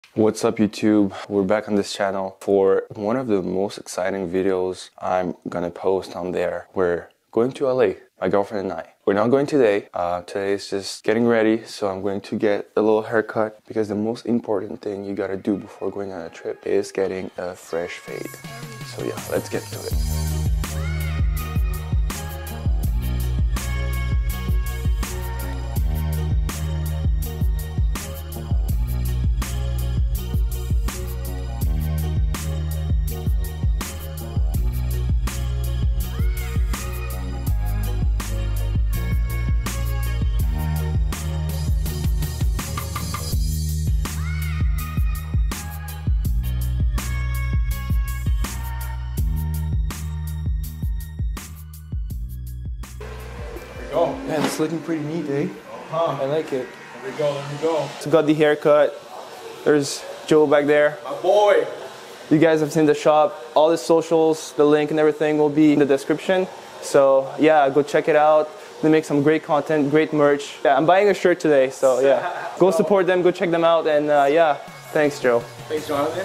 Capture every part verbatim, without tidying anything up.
What's up YouTube? We're back on this channel for one of the most exciting videos I'm gonna post on there. We're going to L A, my girlfriend and I. We're not going today. Uh, today is just getting ready, so I'm going to get a little haircut because the most important thing you gotta do before going on a trip is getting a fresh fade. So yeah, let's get to it. Go. Man, it's looking pretty neat, eh? Uh-huh. I like it. There we go, there we go. So got the haircut. There's Joe back there. My boy. You guys have seen the shop. All the socials, the link and everything will be in the description. So yeah, go check it out. They make some great content, great merch. Yeah, I'm buying a shirt today, so yeah. Go support them, go check them out, and uh, yeah, thanks Joe. Thanks, Jonathan.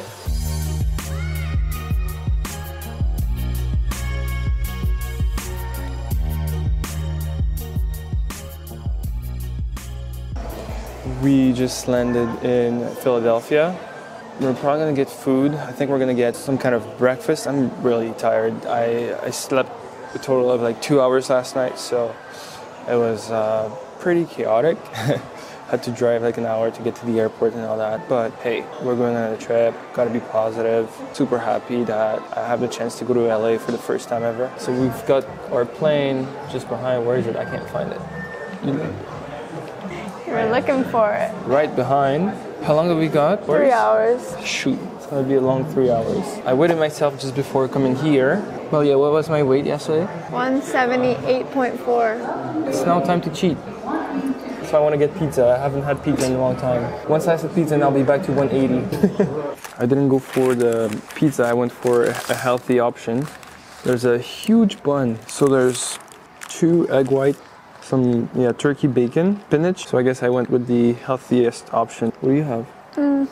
We just landed in Philadelphia. We're probably gonna get food. I think we're gonna get some kind of breakfast. I'm really tired. I, I slept a total of like two hours last night, so it was uh, pretty chaotic. Had to drive like an hour to get to the airport and all that. But hey, we're going on a trip. Gotta be positive. Super happy that I have the chance to go to L A for the first time ever. So we've got our plane just behind. Where is it? I can't find it. You know? We're looking for it. Right behind. How long have we got? Three hours. Shoot, it's gonna be a long three hours. I weighed myself just before coming here. Well, yeah, what was my weight yesterday? one seventy-eight point four. It's now time to cheat. So I want to get pizza. I haven't had pizza in a long time. Once I have pizza, and I'll be back to one eighty. I didn't go for the pizza. I went for a healthy option. There's a huge bun. So there's two egg white, some yeah turkey bacon, spinach. So I guess I went with the healthiest option. What do you have? Mm.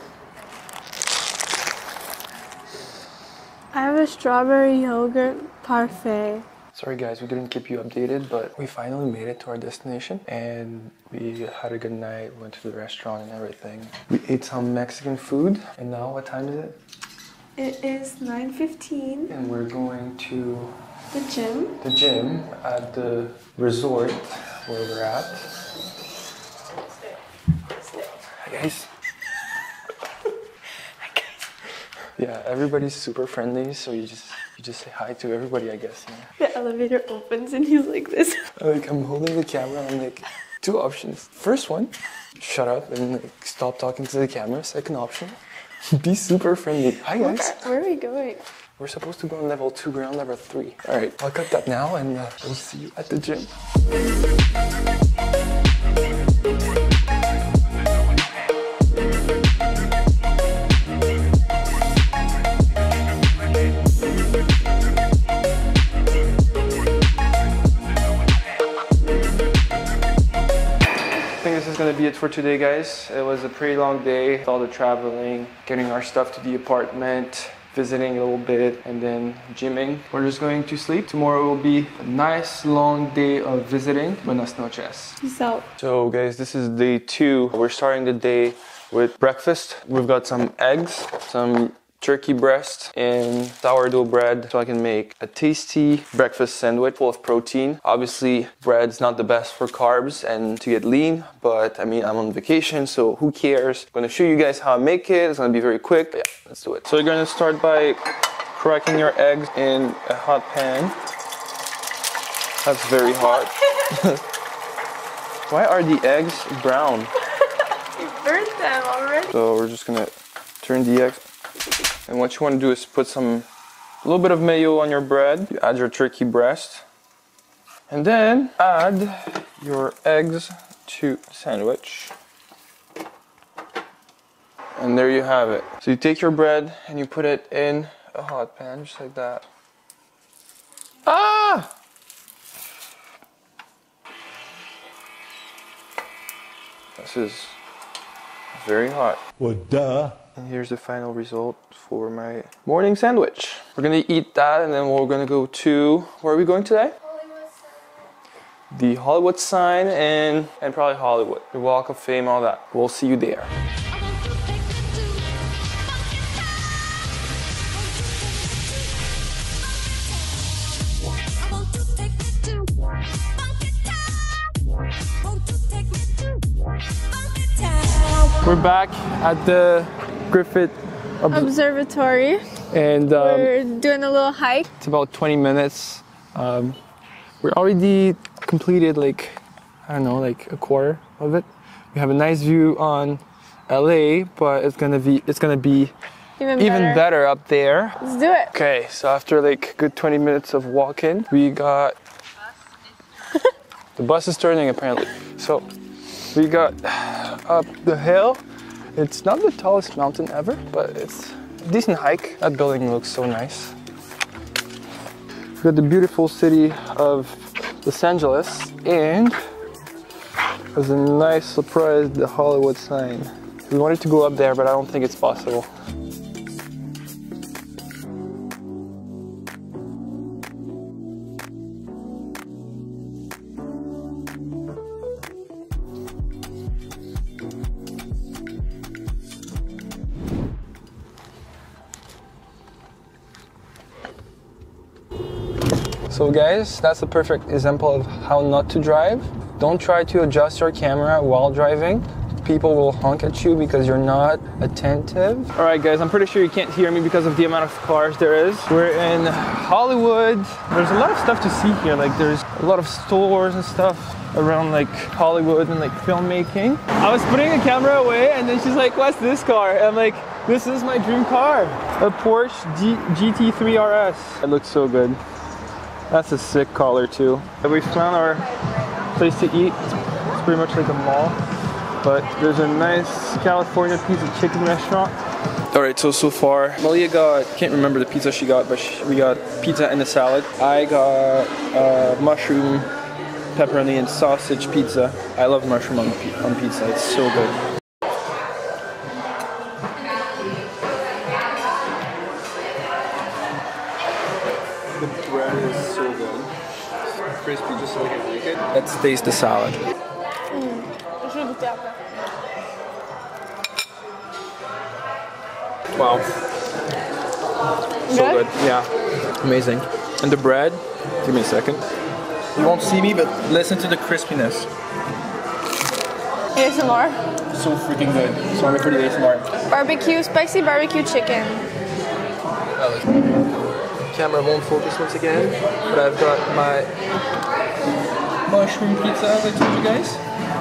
I have a strawberry yogurt parfait. Sorry guys, we didn't keep you updated, but we finally made it to our destination and we had a good night, went to the restaurant and everything. We ate some Mexican food, and now what time is it? It is nine fifteen. And we're going to The gym. the gym at the resort where we're at. Hi guys. Hi guys. Yeah, everybody's super friendly, so you just you just say hi to everybody, I guess. You know? The elevator opens and he's like this. Like I'm holding the camera and I'm like, two options. First one, shut up and like stop talking to the camera. Second option, be super friendly. Hi guys. Where are we going? We're supposed to go on level two, we're on level three. All right, I'll cut that now and uh, we'll see you at the gym. I think this is gonna be it for today, guys. It was a pretty long day, all the traveling, getting our stuff to the apartment, visiting a little bit, and then gymming. We're just going to sleep. Tomorrow will be a nice long day of visiting. Buenas noches. Peace out. So guys, this is day two. We're starting the day with breakfast. We've got some eggs, some turkey breast, and sourdough bread, so I can make a tasty breakfast sandwich full of protein. Obviously, bread's not the best for carbs and to get lean, but I mean, I'm on vacation, so who cares? I'm gonna show you guys how I make it. It's gonna be very quick. But yeah, let's do it. So you're gonna start by cracking your eggs in a hot pan. That's very hot. Why are the eggs brown? You burnt them already. So we're just gonna turn the eggs. And what you want to do is put some, a little bit of mayo on your bread. You add your turkey breast. And then add your eggs to the sandwich. And there you have it. So you take your bread and you put it in a hot pan, just like that. Ah! This is very hot. Well, duh. And here's the final result for my morning sandwich. We're gonna eat that and then we're gonna go to, where are we going today? Hollywood sign. The Hollywood sign and, and probably Hollywood. The Walk of Fame, all that. We'll see you there. We're back at the Griffith Ob Observatory. And um, We're doing a little hike. it's about twenty minutes. Um, we're already completed like, I don't know, like a quarter of it. We have a nice view on L A, but it's gonna be it's gonna be Even, even better. better up there. Let's do it. Okay, so after like a good twenty minutes of walking, we got the bus is turning apparently. So we got up the hill. It's not the tallest mountain ever, but it's a decent hike. That building looks so nice. We got the beautiful city of Los Angeles, and there's a nice surprise, the Hollywood sign. We wanted to go up there, but I don't think it's possible. So guys, that's a perfect example of how not to drive. Don't try to adjust your camera while driving. People will honk at you because you're not attentive. All right guys, I'm pretty sure you can't hear me because of the amount of cars there is. We're in Hollywood. There's a lot of stuff to see here. Like there's a lot of stores and stuff around like Hollywood and like filmmaking. I was putting the camera away and then she's like, what's this car? And I'm like, this is my dream car. A Porsche G T three R S. It looks so good. That's a sick collar too. We found our place to eat. It's pretty much like a mall, but there's a nice California pizza chicken restaurant. All right, so so far, Maleah got, can't remember the pizza she got, but she, we got pizza and a salad. I got uh, mushroom, pepperoni, and sausage pizza. I love mushroom on, on pizza, it's so good. The bread is so good. It's crispy, just like I like it. Let's taste the salad. Mm. Wow. So good. Yeah. Amazing. And the bread, give me a second. You won't see me, but listen to the crispiness. A S M R. So freaking good. Sorry for the A S M R. Barbecue, spicy barbecue chicken. Camera won't focus once again, but I've got my mushroom pizza as I told you guys.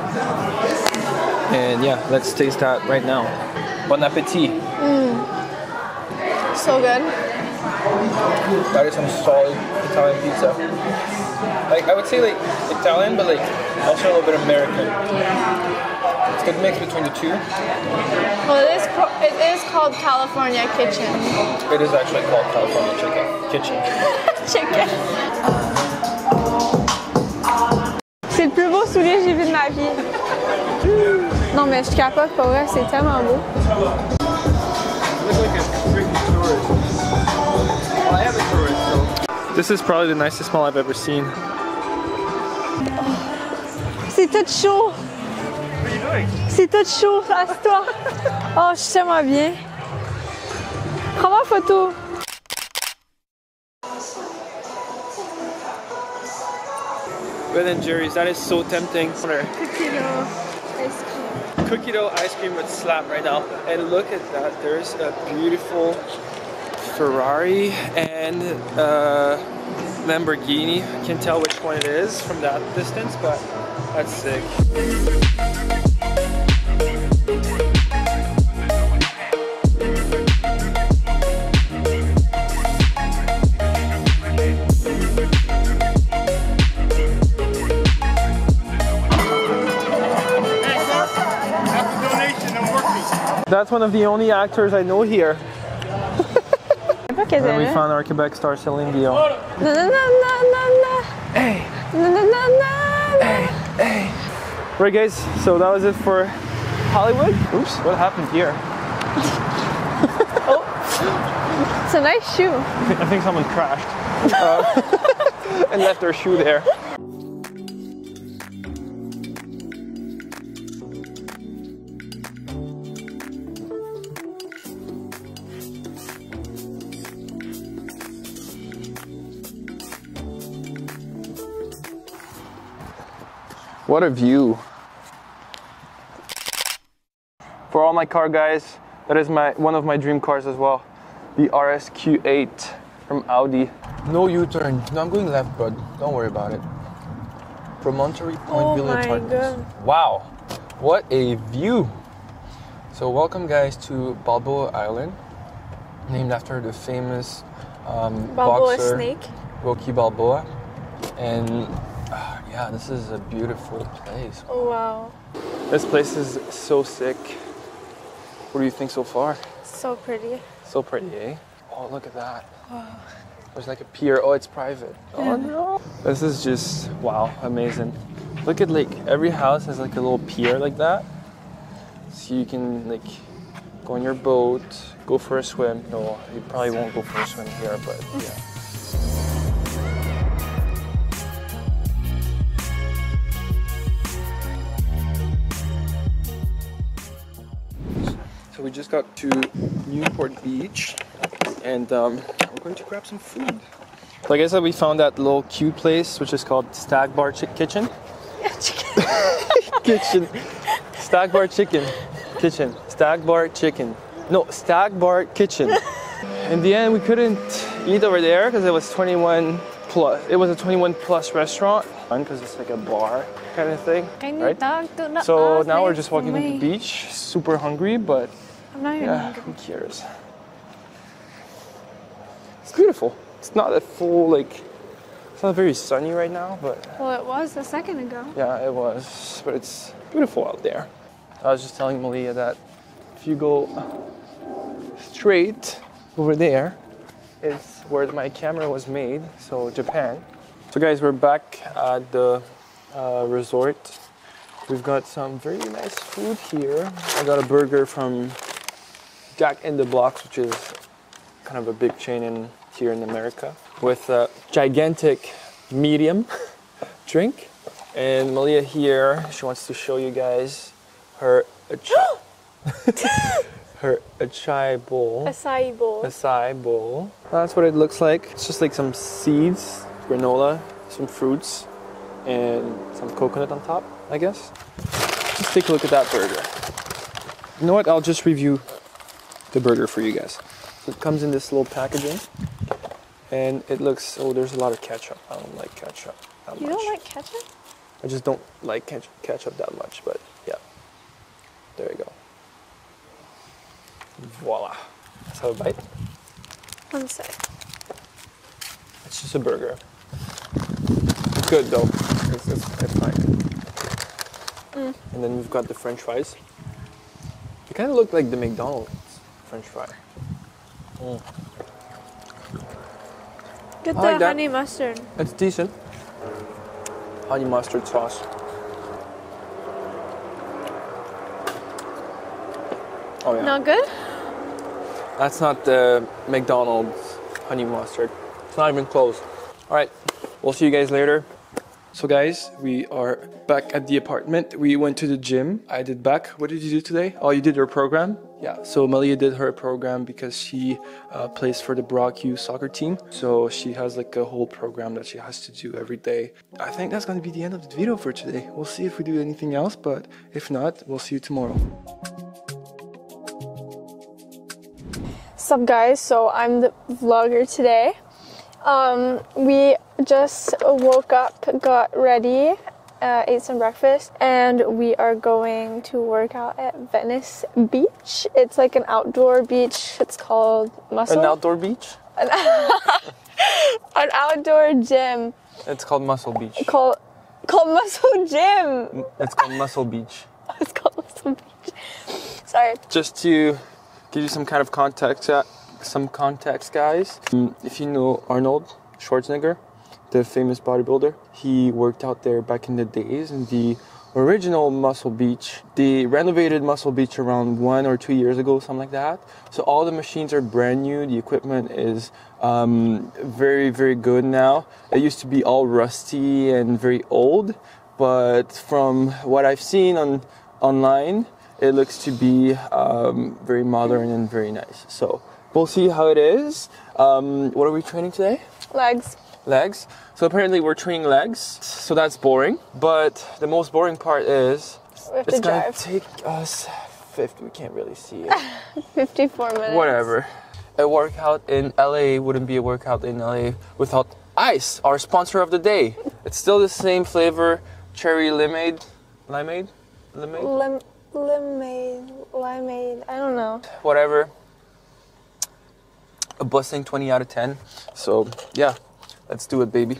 And yeah, let's taste that right now. Bon appetit. Mm. So good. That is some solid Italian pizza. Like I would say like Italian, but like also a little bit American. It's a good mix between the two. Well, it is, pro it is called California Kitchen. It is actually called California Chicken Kitchen. Chicken. C'est le plus beau soulier que j'ai vu de ma vie. Non mais je capote, pas vrai, c'est tellement beau. This is probably the nicest mall I've ever seen. C'est tout chaud. What are you doing? C'est tout chaud, assieds-toi. Oh, je suis tellement bien. Prends-moi en photo. Ben and Jerry's, that is so tempting. Cookie dough ice cream. Cookie dough ice cream would slap right now. And look at that, there's a beautiful Ferrari and uh, Lamborghini. I can't tell which one it is from that distance, but that's sick. That's one of the only actors I know here. And we found our Quebec star Celine Dion. Na, na, na, na, na. Hey! Na, na, na, na, na. Hey! Hey! Right guys, so that was it for Hollywood. Oops, what happened here? It's a nice shoe. I think someone crashed uh, and left their shoe there. What a view. For all my car guys, that is my one of my dream cars as well. The R S Q eight from Audi. No U-turn. No, I'm going left, bud. Don't worry about it. Promontory Point Oh Villa my Apartments. God. Wow. What a view. So welcome guys to Balboa Island, named after the famous um, Balboa boxer snake. Rocky Balboa. And uh, yeah, this is a beautiful place. Oh wow. This place is so sick. What do you think so far? So pretty. So pretty, eh? Oh, look at that. Wow. There's like a pier. Oh, it's private. Oh no. This is just, wow, amazing. Look at like, every house has like a little pier like that. So you can like go on your boat, go for a swim. No, you probably won't go for a swim here, but yeah. So we just got to Newport Beach, and um, we're going to grab some food. Like I said, we found that little cute place, which is called Stag Bar Chick Kitchen. Kitchen. Stag Bar Chicken. Kitchen. Stag Bar Chicken. No, Stag Bar Kitchen. In the end, we couldn't eat over there because it was twenty-one plus. It was a twenty-one plus restaurant because it's like a bar kind of thing, Can you right? talk to the So now we're office just walking to to the me? beach. Super hungry, but I'm not even yeah, hungry. who cares? It's beautiful. It's not a full, like, it's not very sunny right now, but Well, it was a second ago. yeah, it was. But it's beautiful out there. I was just telling Maleah that if you go straight over there, is where my camera was made, so Japan. So guys, we're back at the uh, resort. We've got some very nice food here. I got a burger from Jack in the Box, which is kind of a big chain in here in America, with a gigantic medium drink. And Maleah here, she wants to show you guys her achai, her achai bowl. Acai bowl. Acai bowl. That's what it looks like. It's just like some seeds, granola, some fruits, and some coconut on top, I guess. Just take a look at that burger. You know what? I'll just review the burger for you guys. So it comes in this little packaging, and it looks, oh, there's a lot of ketchup. I don't like ketchup that You much. don't like ketchup? I just don't like ketchup, ketchup that much, but yeah. There you go. Voila. Let's have a bite. One sec. It's just a burger. It's good though. It's, it's, it's fine. Mm. And then we've got the French fries. They kind of look like the McDonald's French fry. Mm. Get I the like that. honey mustard. It's decent. Honey mustard sauce. Oh yeah. Not good? That's not the McDonald's honey mustard. It's not even close. All right, we'll see you guys later. So guys, we are back at the apartment. We went to the gym. I did back. What did you do today? Oh, you did your program? Yeah, so Maleah did her program because she uh, plays for the Brock U soccer team. So she has like a whole program that she has to do every day. I think that's going to be the end of the video for today. We'll see if we do anything else, but if not, we'll see you tomorrow. Sup guys, so I'm the vlogger today. Um, we just woke up, got ready, uh, ate some breakfast, and we are going to work out at Venice Beach. It's like an outdoor beach. It's called Muscle. An outdoor beach? An, an outdoor gym. It's called Muscle Beach. Called called Muscle Gym. It's called Muscle Beach. It's called Muscle Beach. Sorry. Just to give you some kind of context, uh, some context, guys. Um, if you know Arnold Schwarzenegger, the famous bodybuilder, he worked out there back in the days in the original Muscle Beach. They renovated Muscle Beach around one or two years ago, something like that. So all the machines are brand new. The equipment is um, very, very good now. It used to be all rusty and very old, but from what I've seen on online, it looks to be um, very modern and very nice. So we'll see how it is. Um, what are we training today? Legs. Legs. So apparently we're training legs, so that's boring. But the most boring part is We have it's to gonna drive. take us fifty. We can't really see it. fifty-four minutes. Whatever. A workout in L A wouldn't be a workout in L A without ice, our sponsor of the day. It's still the same flavor, cherry limeade, limeade, limeade. Lim limeade, limeade. I don't know. Whatever. A busting twenty out of ten. So yeah. Let's do it, baby.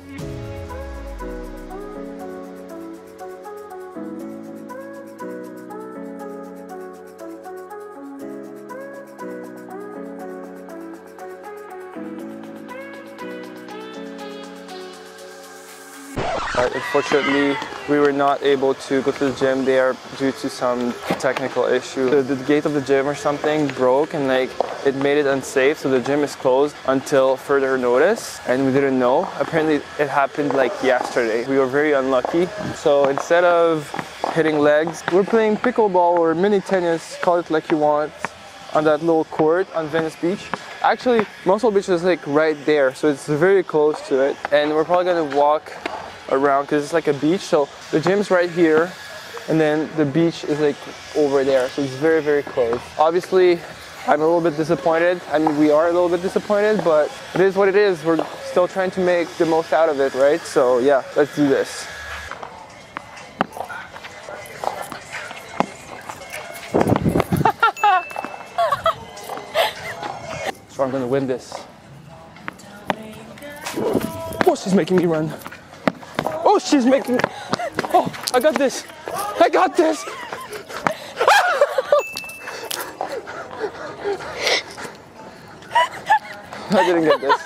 Uh, unfortunately, we were not able to go to the gym there due to some technical issue. The, the gate of the gym or something broke and like it made it unsafe, so the gym is closed until further notice, and we didn't know. Apparently it happened like yesterday. We were very unlucky. So instead of hitting legs, we're playing pickleball or mini tennis, call it like you want, on that little court on Venice Beach. Actually, Muscle Beach is like right there, so it's very close to it. And we're probably gonna walk around because it's like a beach. So the gym's right here, and then the beach is like over there. So it's very, very close. Obviously, I'm a little bit disappointed. I mean, we are a little bit disappointed, but it is what it is. We're still trying to make the most out of it, right? So yeah, let's do this. So I'm gonna win this. Oh, she's making me run. Oh, she's making. Oh, I got this. I got this. I didn't get this.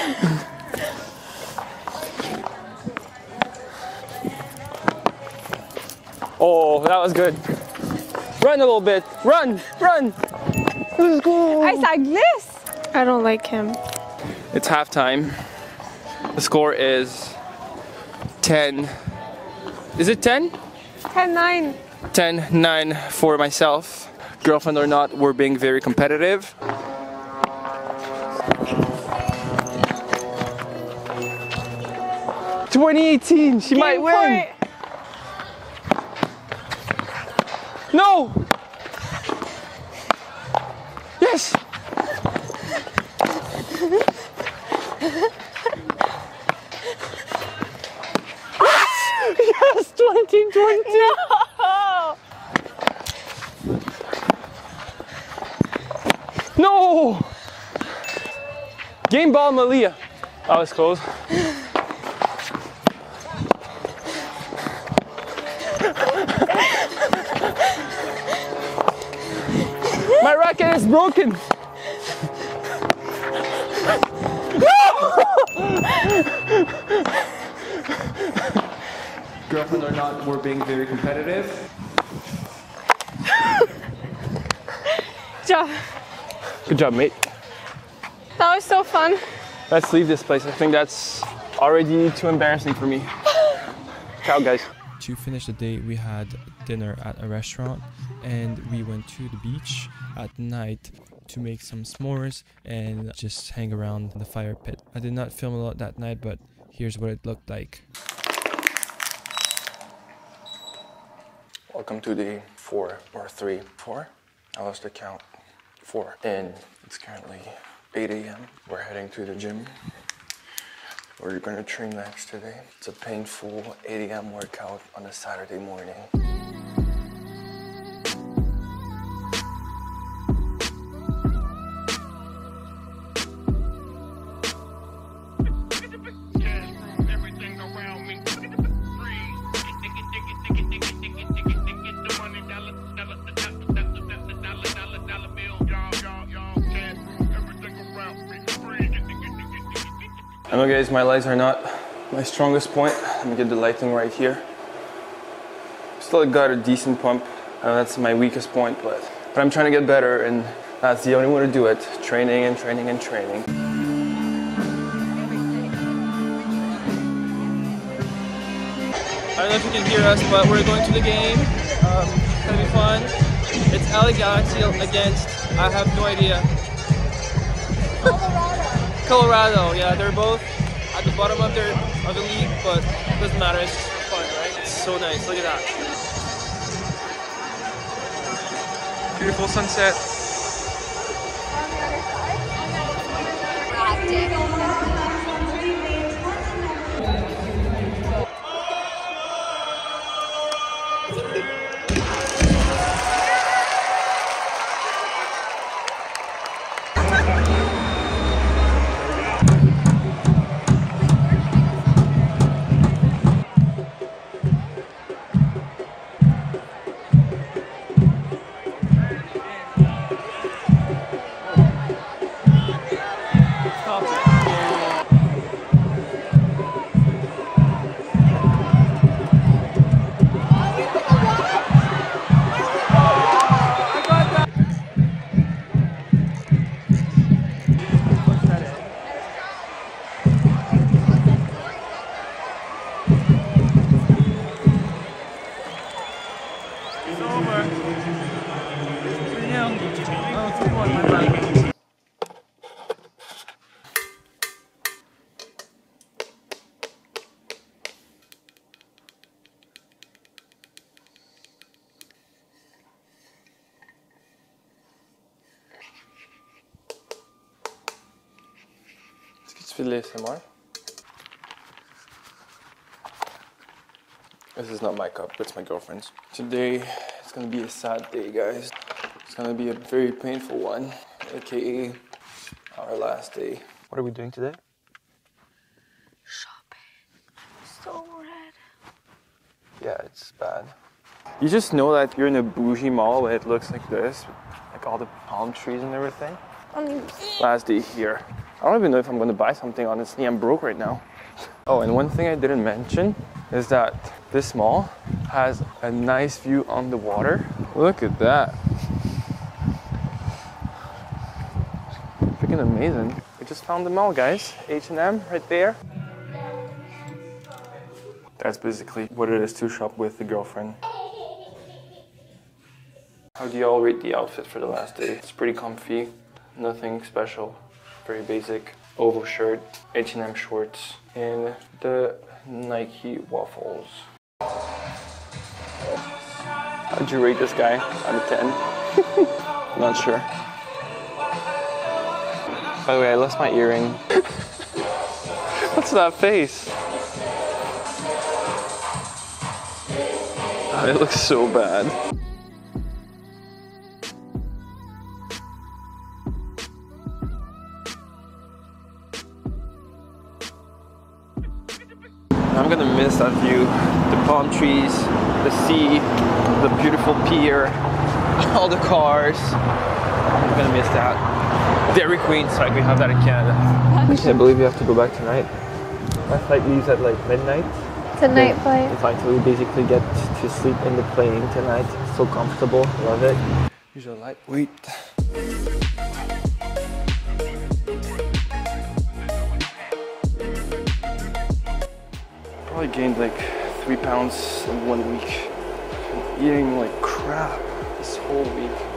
Oh, that was good. Run a little bit. Run, run. Let's go. I said this. I don't like him. It's halftime. The score is ten. Is it ten? ten nine. ten nine for myself. Girlfriend or not, we're being very competitive. twenty eighteen, she Game might win. point. No! Yes! Yes, twenty twenty. No! No! Game ball, Maleah. That was close. My racket is broken. Girlfriend or not, we're being very competitive. Good job. Good job, mate. That was so fun. Let's leave this place. I think that's already too embarrassing for me. Ciao, guys. To finish the day, we had dinner at a restaurant and we went to the beach at night to make some s'mores and just hang around the fire pit. I did not film a lot that night, but here's what it looked like. Welcome to day four or three. Four? I lost the count. Four. And it's currently eight A M We're heading to the gym. We're gonna train legs today. It's a painful eight A M workout on a Saturday morning. I know, guys, my legs are not my strongest point. Let me get the lighting right here. still got a decent pump. Uh, that's my weakest point, but, but I'm trying to get better, and that's the only way to do it. Training and training and training. I don't know if you can hear us, but we're going to the game. Um, it's gonna be fun. It's L A Galaxy against, I have no idea. Colorado. Colorado, yeah, they're both at the bottom of their of the league, but it doesn't matter. It's just fun, right? It's so nice. Look at that. Beautiful sunset. On the other side? Est-ce que tu fais de l'A S M R? This is not my cup, it's my girlfriend's. Today, it's gonna be a sad day, guys. It's gonna be a very painful one, aka our last day. What are we doing today? Shopping. So red. Yeah, it's bad. You just know that you're in a bougie mall where it looks like this, like all the palm trees and everything. Um, Last day here. I don't even know if I'm gonna buy something, honestly. I'm broke right now. Oh, and one thing I didn't mention is that this mall has a nice view on the water. Look at that. Freaking amazing. We just found the mall, guys. H and M right there. That's basically what it is to shop with the girlfriend. How do you all rate the outfit for the last day? It's pretty comfy, nothing special, very basic. Oval shirt, H and M shorts, and the Nike waffles. How'd you rate this guy out of ten? Not sure. By the way, I lost my earring. What's that face? Oh, it looks so bad. I'm gonna miss that view. The palm trees, the sea, the beautiful pier, all the cars. I'm gonna miss that. Dairy Queen, so we have that in Canada. I can't believe you have to go back tonight. My flight leaves at like midnight. It's a night flight. If I could basically get to sleep in the plane tonight, so comfortable, love it. Here's a lightweight. I gained like three pounds in one week. I've been eating like crap this whole week.